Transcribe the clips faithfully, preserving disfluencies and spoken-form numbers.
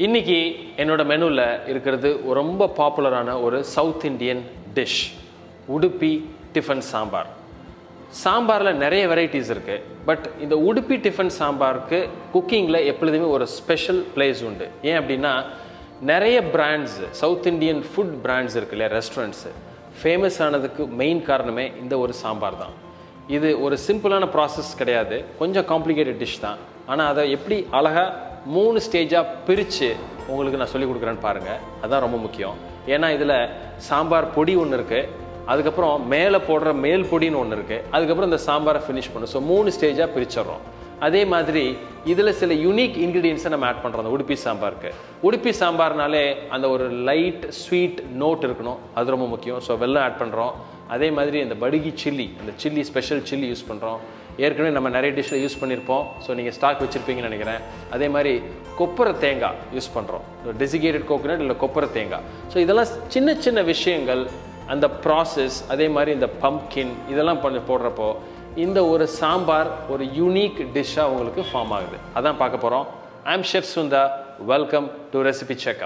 இன்னைக்கு என்னோட மெனுவில் இருக்கிறது ரொம்ப பாப்புலரான ஒரு south Indian dish, Udupi tiffin sambar. சாம்பாரில் நிறைய வெரைட்டிஸ் இருக்குது. பட் இந்த உடுப்பி டிஃபன் சாம்பாருக்கு குக்கிங்கில் எப்பொழுதுமே ஒரு ஸ்பெஷல் பிளேஸ் உண்டு. ஏன் அப்படின்னா நிறைய brands, south Indian food brands இருக்கு இல்லையா, ரெஸ்டாரண்ட்ஸு ஃபேமஸ் ஆனதுக்கு மெயின் காரணமே இந்த ஒரு சாம்பார் தான். இது ஒரு சிம்பிளான ப்ராசஸ் கிடையாது, கொஞ்சம் காம்ப்ளிகேட்டட் டிஷ் தான். ஆனால் அதை எப்படி அழகாக மூணு ஸ்டேஜாக பிரித்து உங்களுக்கு நான் சொல்லிக் கொடுக்குறேன்னு பாருங்கள். அதுதான் ரொம்ப முக்கியம். ஏன்னா இதில் சாம்பார் பொடி ஒன்று இருக்குது, அதுக்கப்புறம் மேலே போடுற மேல் பொடின்னு ஒன்று இருக்குது, அதுக்கப்புறம் இந்த சாம்பாரை ஃபினிஷ் பண்ணும். ஸோ மூணு ஸ்டேஜாக பிரிச்சிடுறோம். அதே மாதிரி இதில் சில யூனிக் இன்க்ரீடியன்ஸை நம்ம ஆட் பண்ணுறோம் அந்த உடுப்பி சாம்பாருக்கு. உடுப்பி சாம்பார்னாலே அந்த ஒரு லைட் ஸ்வீட் நோட் இருக்கணும், அது ரொம்ப முக்கியம். ஸோ வெல்லம் ஆட் பண்ணுறோம். அதே மாதிரி இந்த படுகி சில்லி, அந்த சில்லி ஸ்பெஷல் சில்லி யூஸ் பண்ணுறோம். ஏற்கனவே நம்ம நிறைய டிஷ்ஷில் யூஸ் பண்ணியிருப்போம். ஸோ நீங்கள் ஸ்டாக் வச்சுருப்பீங்கன்னு நினைக்கிறேன். அதே மாதிரி கொப்பரை தேங்காய் யூஸ் பண்ணுறோம், டெசிகேட்டட் கோகோனட் இல்லை கொப்பரை தேங்காய். ஸோ இதெல்லாம் சின்ன சின்ன விஷயங்கள், அந்த ப்ராசஸ், அதே மாதிரி இந்த பம்ப்கின் இதெல்லாம் பண்ணி போடுறப்போ இந்த ஒரு சாம்பார் ஒரு யூனிக் டிஷ்ஷாக உங்களுக்கு ஃபார்ம் ஆகுது. அதான் பார்க்க போகிறோம். I am chef Sundha. Welcome to recipe செக்கா.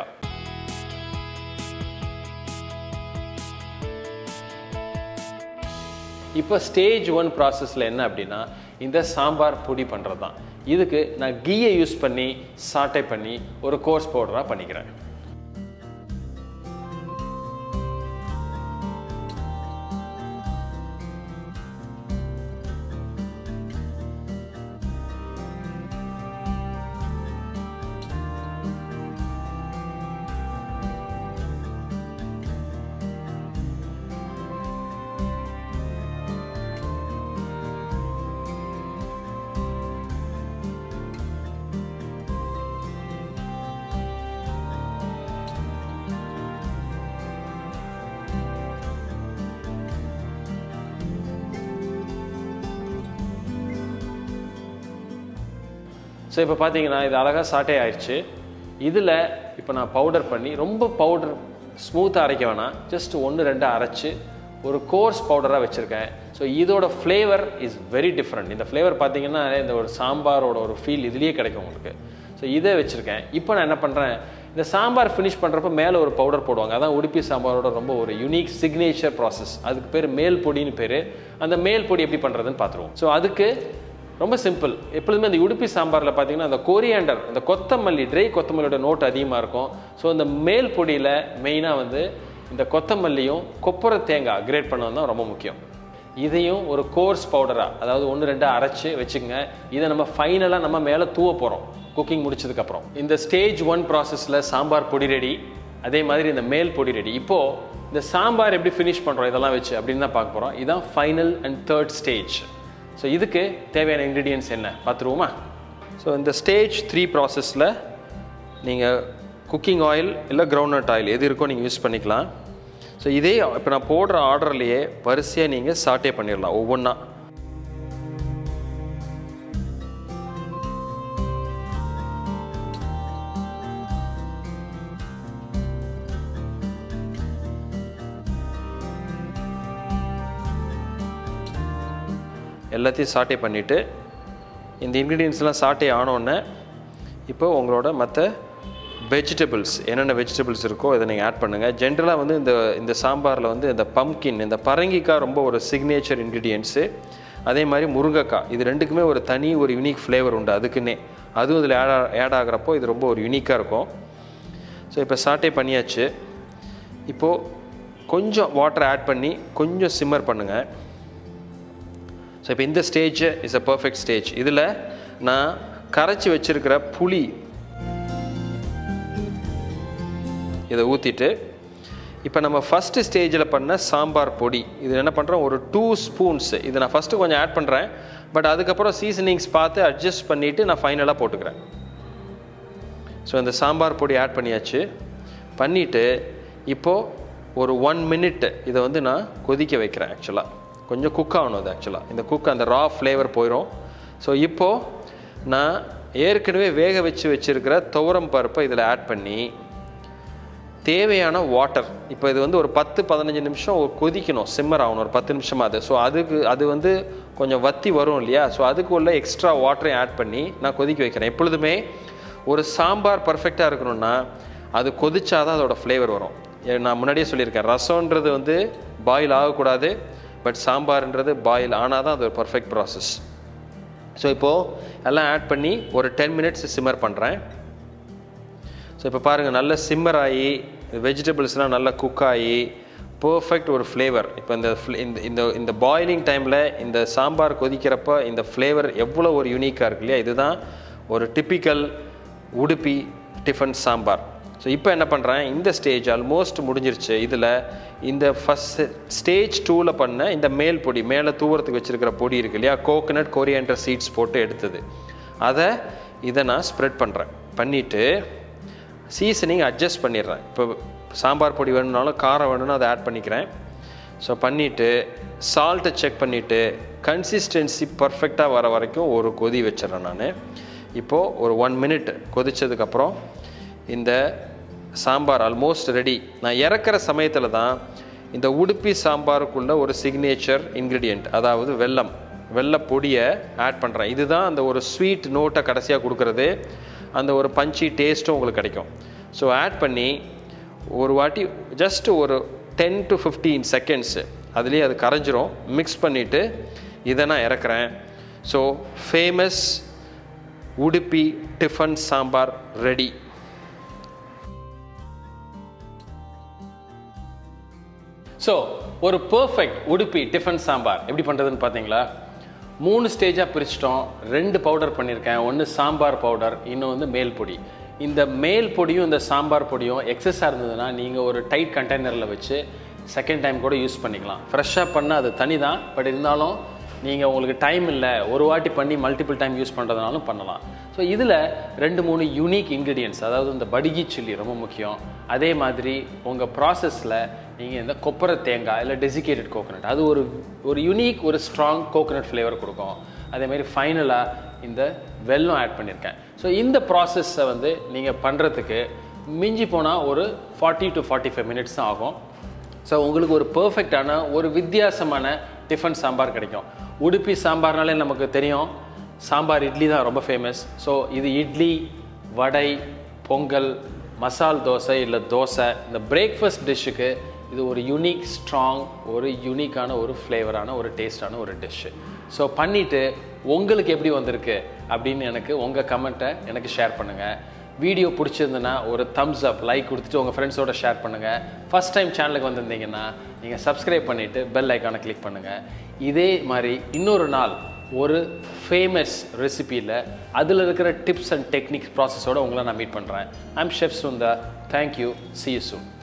இப்போ ஸ்டேஜ் ஒன் ப்ராசஸில் என்ன அப்படின்னா இந்த சாம்பார் பொடி பண்ணுறது தான். இதுக்கு நான் கீயை யூஸ் பண்ணி சாட்டை பண்ணி ஒரு கோர்ஸ் பவுடராக பண்ணிக்கிறேன். ஸோ இப்போ பார்த்தீங்கன்னா இது அழகாக சாட்டே ஆயிடுச்சு. இதில் இப்போ நான் பவுடர் பண்ணி, ரொம்ப பவுடர் ஸ்மூத்தாக அரைக்க வேணாம், ஜஸ்ட் ஒன்று ரெண்டு அரைச்சி ஒரு கோர்ஸ் பவுடராக வச்சுருக்கேன். ஸோ இதோட ஃப்ளேவர் இஸ் வெரி டிஃப்ரெண்ட். இந்த ஃப்ளேவர் பார்த்தீங்கன்னா இந்த ஒரு சாம்பாரோட ஒரு ஃபீல் இதுலேயே கிடைக்கும் உங்களுக்கு. ஸோ இதை வச்சுருக்கேன். இப்போ நான் என்ன பண்ணுறேன், இந்த சாம்பார் ஃபினிஷ் பண்ணுறப்ப மேலே ஒரு பவுடர் போடுவாங்க. அதான் உடுப்பி சாம்பாரோட ரொம்ப ஒரு யூனிக் சிக்னேச்சர் ப்ராசஸ். அதுக்கு பேர் மேல் பொடின்னு பேர். அந்த மேல் பொடி எப்படி பண்ணுறதுன்னு பார்த்துருவோம். ஸோ அதுக்கு ரொம்ப சிம்பிள். எப்பொழுதுமே அந்த உடுப்பி சாம்பாரில் பார்த்தீங்கன்னா அந்த கொரியாண்டர், அந்த கொத்தமல்லி, ட்ரை கொத்தமல்லியோட நோட் அதிகமாக இருக்கும். ஸோ இந்த மேல் பொடியில் மெயினாக வந்து இந்த கொத்தமல்லியும் கொப்பரை தேங்காய் கிரேட் பண்ணது தான் ரொம்ப முக்கியம். இதையும் ஒரு கோர்ஸ் பவுடராக, அதாவது ஒன்று ரெண்டு அரைச்சி வச்சுக்கோங்க. இதை நம்ம ஃபைனலாக நம்ம மேலே தூவ போகிறோம் குக்கிங் முடிச்சதுக்கப்புறம். இந்த ஸ்டேஜ் ஒன் ப்ராசஸில் சாம்பார் பொடி ரெடி, அதே மாதிரி இந்த மேல் பொடி ரெடி. இப்போது இந்த சாம்பார் எப்படி ஃபினிஷ் பண்ணுறோம் இதெல்லாம் வச்சு அப்படின்னு தான் பார்க்க போகிறோம். இதுதான் final and third stage. So இதுக்கு தேவையான இன்க்ரீடியன்ட்ஸ் என்ன பார்த்துருவோமா? ஸோ இந்த ஸ்டேஜ் த்ரீ ப்ராசஸில் நீங்கள் குக்கிங் ஆயில் இல்லை கிரவுண்ட்நட் ஆயில் எது இருக்கோ நீங்கள் யூஸ் பண்ணிக்கலாம். ஸோ இதே இப்போ நான் போடுற ஆர்டர்லேயே வரிசையாக நீங்கள் சாட்டே பண்ணிடலாம் ஒவ்வொன்றா. எல்லாத்தையும் சாட்டே பண்ணிவிட்டு இந்த இன்க்ரீடியன்ஸ்லாம் சாட்டே ஆனோடனே இப்போ உங்களோட மற்ற வெஜிடபிள்ஸ், என்னென்ன வெஜிடபிள்ஸ் இருக்கோ இதை நீங்கள் ஆட் பண்ணுங்கள். ஜென்ரலாக வந்து இந்த இந்த சாம்பாரில் வந்து இந்த பம்ப்கின், இந்த பரங்கிக்காய் ரொம்ப ஒரு சிக்னேச்சர் இன்க்ரீடியன்ஸு. அதே மாதிரி முருங்கைக்காய், இது ரெண்டுக்குமே ஒரு தனி ஒரு யூனிக் ஃப்ளேவர் உண்டு அதுக்குன்னே. அதுவும் இதில் ஆட் ஆட் ஆகிறப்போ இது ரொம்ப ஒரு யூனிக்காக இருக்கும். ஸோ இப்போ சாட்டே பண்ணியாச்சு. இப்போது கொஞ்சம் வாட்டர் ஆட் பண்ணி கொஞ்சம் சிம்மர் பண்ணுங்கள். ஸோ இப்போ இந்த stage is a perfect stage. இதில் நான் கரைச்சி வச்சுருக்கிற புளி இதை ஊற்றிட்டு, இப்போ நம்ம ஃபஸ்ட்டு ஸ்டேஜில் பண்ண சாம்பார் பொடி இது என்ன பண்ணுறோம், ஒரு டூ ஸ்பூன்ஸ் இதை நான் ஃபஸ்ட்டு கொஞ்சம் ஆட் பண்ணுறேன். பட் அதுக்கப்புறம் சீசனிங்ஸ் பார்த்து அட்ஜஸ்ட் பண்ணிவிட்டு நான் ஃபைனலாக போட்டுக்கிறேன். ஸோ இந்த சாம்பார் பொடி ஆட் பண்ணியாச்சு. பண்ணிவிட்டு இப்போது ஒரு ஒன் மினிட் இதை வந்து நான் கொதிக்க வைக்கிறேன். ஆக்சுவலாக கொஞ்சம் குக் ஆகணும் அது. ஆக்சுவலாக இந்த குக் அந்த ரா ஃப்ளேவர் போயிடும். ஸோ இப்போது நான் ஏற்கனவே வேக வச்சு வச்சுருக்கிற துவரம் பருப்பை இதில் ஆட் பண்ணி தேவையான வாட்டர், இப்போ இது வந்து ஒரு பத்து பதினஞ்சு நிமிஷம் கொதிக்கணும், சிம்மர் ஆகணும் ஒரு பத்து நிமிஷமாக அது. ஸோ அதுக்கு அது வந்து கொஞ்சம் வத்தி வரும் இல்லையா, ஸோ அதுக்கு உள்ள எக்ஸ்ட்ரா வாட்டரையும் ஆட் பண்ணி நான் கொதிக்க வைக்கிறேன். எப்பொழுதுமே ஒரு சாம்பார் பர்ஃபெக்டாக இருக்கணும்னா அது கொதிச்சாதான் அதோட ஃப்ளேவர் வரும். நான் முன்னாடியே சொல்லியிருக்கேன், ரசம்ன்றது வந்து பாயில் ஆகக்கூடாது, பட் சாம்பார்ன்றது பாயில் ஆனால் தான் அது ஒரு பர்ஃபெக்ட் ப்ராசஸ். ஸோ இப்போது எல்லாம் ஆட் பண்ணி ஒரு டென் மினிட்ஸ் சிம்மர் பண்ணுறேன். ஸோ இப்போ பாருங்கள், நல்ல சிம்மர் ஆகி வெஜிடபிள்ஸ்லாம் நல்லா குக் ஆகி பர்ஃபெக்ட் ஒரு ஃப்ளேவர். இப்போ இந்த இந்த இந்த பாயிலிங் டைமில் இந்த சாம்பார் கொதிக்கிறப்ப இந்த ஃப்ளேவர் எவ்வளோ ஒரு யூனிக்காக இருக்கு இல்லையா? இதுதான் ஒரு typical Udupi tiffin sambar. So இப்போ என்ன பண்ணுறேன், இந்த ஸ்டேஜ் ஆல்மோஸ்ட் முடிஞ்சிருச்சு. இதில் இந்த ஃபஸ்ட் ஸ்டேஜ் டூவில் பண்ண இந்த மேல் பொடி, மேலே தூவறதுக்கு வச்சுருக்கிற பொடி இருக்கு இல்லையா, கோகனட் கொரியாண்டர் சீட்ஸ் போட்டு எடுத்தது, அதை இதை நான் ஸ்ப்ரெட் பண்ணுறேன். பண்ணிவிட்டு சீசனிங் அட்ஜஸ்ட் பண்ணிடுறேன். இப்போ சாம்பார் பொடி வேணும்னாலும் காரம் வேணும்னா அதை ஆட் பண்ணிக்கிறேன். ஸோ பண்ணிவிட்டு சால்ட்டை செக் பண்ணிவிட்டு கன்சிஸ்டன்சி பர்ஃபெக்டாக வர வரைக்கும் ஒரு கொதி வச்சிடறேன் நான். இப்போது ஒரு ஒன் மினிட் கொதித்ததுக்கப்புறம் இந்த சாம்பார் ஆல்மோஸ்ட் ரெடி. நான் இறக்குற சமயத்தில் தான் இந்த உடுப்பி சாம்பாருக்குள்ள ஒரு சிக்னேச்சர் இன்க்ரீடியண்ட், அதாவது வெல்லம், வெள்ளை பொடியை ஆட் பண்ணுறேன். இதுதான் அந்த ஒரு ஸ்வீட் நோட்டை கடைசியாக கொடுக்குறது, அந்த ஒரு பஞ்சி டேஸ்ட்டும் உங்களுக்கு கிடைக்கும். ஸோ ஆட் பண்ணி ஒரு வாட்டி ஜஸ்ட் ஒரு டென் டு ஃபிஃப்டீன் செகண்ட்ஸு அதுலேயே அது கரைஞ்சிரும். மிக்ஸ் பண்ணிவிட்டு இதை நான் இறக்குறேன். So famous Udupi tiffin sambar ready. So ஒரு பர்ஃபெக்ட் உடுப்பி டிஃபன் சாம்பார் எப்படி பண்ணுறதுன்னு பார்த்தீங்களா? மூணு ஸ்டேஜாக பிரிச்சிட்டோம். ரெண்டு பவுடர் பண்ணியிருக்கேன். ஒன்று சாம்பார் பவுடர், இன்னும் வந்து மேல் பொடி. இந்த மேல் பொடியும் இந்த சாம்பார் பொடியும் எக்ஸஸாக இருந்ததுன்னா நீங்கள் ஒரு டைட் கண்டெய்னரில் வச்சு செகண்ட் டைம் கூட யூஸ் பண்ணிக்கலாம். ஃப்ரெஷ்ஷாக பண்ணால் அது தனி தான், பட் இருந்தாலும் நீங்கள் உங்களுக்கு டைம் இல்லை ஒரு வாட்டி பண்ணி மல்டிபிள் டைம் யூஸ் பண்ணுறதுனாலும் பண்ணலாம். ஸோ இதில் ரெண்டு மூணு யூனிக் இன்க்ரீடியன்ட்ஸ், அதாவது இந்த படுகி சில்லி ரொம்ப முக்கியம். அதே மாதிரி உங்கள் ப்ராசஸில் நீங்கள் இந்த கொப்பரை தேங்காய் இல்லை டெசிகேட்டட் கோகனட், அது ஒரு ஒரு யூனிக் ஒரு ஸ்ட்ராங் கோகனட் ஃப்ளேவர் கொடுக்கும். அதேமாதிரி ஃபைனலாக இந்த வெல்லம் ஆட் பண்ணியிருக்கேன். ஸோ இந்த ப்ராசஸை வந்து நீங்கள் பண்ணுறதுக்கு மிஞ்சி போனால் ஒரு forty to forty five minutes தான் ஆகும். ஸோ உங்களுக்கு ஒரு பர்ஃபெக்டான ஒரு வித்தியாசமான டிஃபன் சாம்பார் கிடைக்கும். உடுப்பி சாம்பார்னாலே நமக்கு தெரியும், சாம்பார் இட்லி தான் ரொம்ப ஃபேமஸ். ஸோ இது இட்லி, வடை, பொங்கல், மசால் தோசை இல்லை தோசை, இந்த பிரேக்ஃபாஸ்ட் டிஷ்ஷுக்கு இது ஒரு யூனிக் ஸ்ட்ராங் ஒரு யூனிக்கான ஒரு ஃப்ளேவரான ஒரு டேஸ்டான ஒரு டிஷ்ஷு. ஸோ பண்ணிவிட்டு உங்களுக்கு எப்படி வந்திருக்கு அப்படின்னு எனக்கு உங்கள் கமெண்ட்டை எனக்கு ஷேர் பண்ணுங்கள். வீடியோ பிடிச்சிருந்துன்னா ஒரு தம்ஸ் அப் லைக் கொடுத்துட்டு உங்கள் ஃப்ரெண்ட்ஸோட ஷேர் பண்ணுங்கள். ஃபஸ்ட் டைம் சேனலுக்கு வந்திருந்தீங்கன்னா நீங்கள் சப்ஸ்கிரைப் பண்ணிவிட்டு பெல் ஐக்கானை கிளிக் பண்ணுங்கள். இதே மாதிரி இன்னொரு நாள் ஒரு ஃபேமஸ் ரெசிபியில் அதில் இருக்கிற டிப்ஸ் அண்ட் டெக்னிக்ஸ் ப்ராசஸோடு உங்களை நான் மீட் பண்ணுறேன். I'm chef Sundar. Thank you. see you soon.